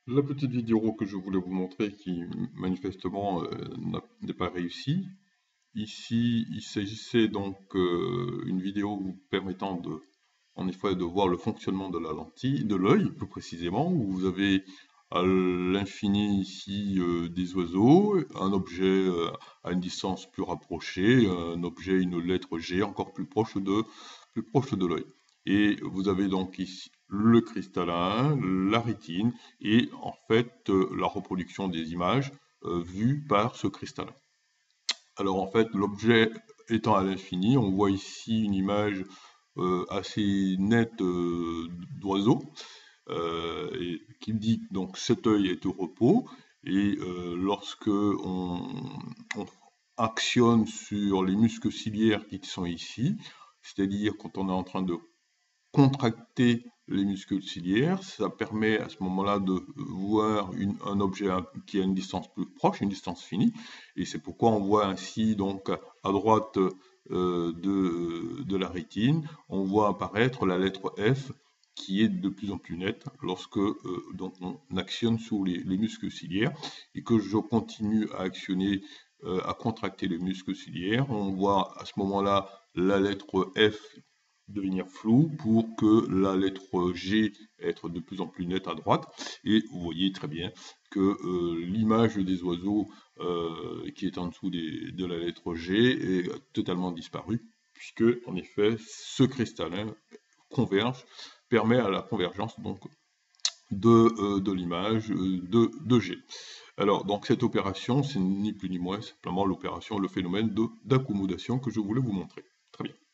La petite vidéo que je voulais vous montrer qui manifestement n'est pas réussie. Ici, il s'agissait donc une vidéo vous permettant en effet de voir le fonctionnement de la lentille, de l'œil plus précisément, où vous avez à l'infini ici des oiseaux, un objet à une distance plus rapprochée, un objet, une lettre G encore plus proche de l'œil. Et vous avez donc ici le cristallin, la rétine et en fait la reproduction des images vues par ce cristallin. Alors en fait, l'objet étant à l'infini, on voit ici une image assez nette d'oiseau qui me dit que donc cet œil est au repos et lorsque on actionne sur les muscles ciliaires qui sont ici, c'est-à-dire quand on est en train de contracter les muscles ciliaires, ça permet à ce moment-là de voir un objet qui a une distance plus proche, une distance finie, et c'est pourquoi on voit ainsi donc à droite de la rétine, on voit apparaître la lettre F qui est de plus en plus nette lorsque donc on actionne sur les muscles ciliaires et que je continue à actionner, à contracter les muscles ciliaires, on voit à ce moment-là la lettre F devenir floue pour que la lettre G être de plus en plus nette à droite. Et vous voyez très bien que l'image des oiseaux qui est en dessous de la lettre G est totalement disparue, puisque en effet ce cristallin converge, permet à la convergence donc de l'image de G. Alors, donc cette opération, c'est ni plus ni moins simplement l'opération, le phénomène d'accommodation que je voulais vous montrer. Très bien.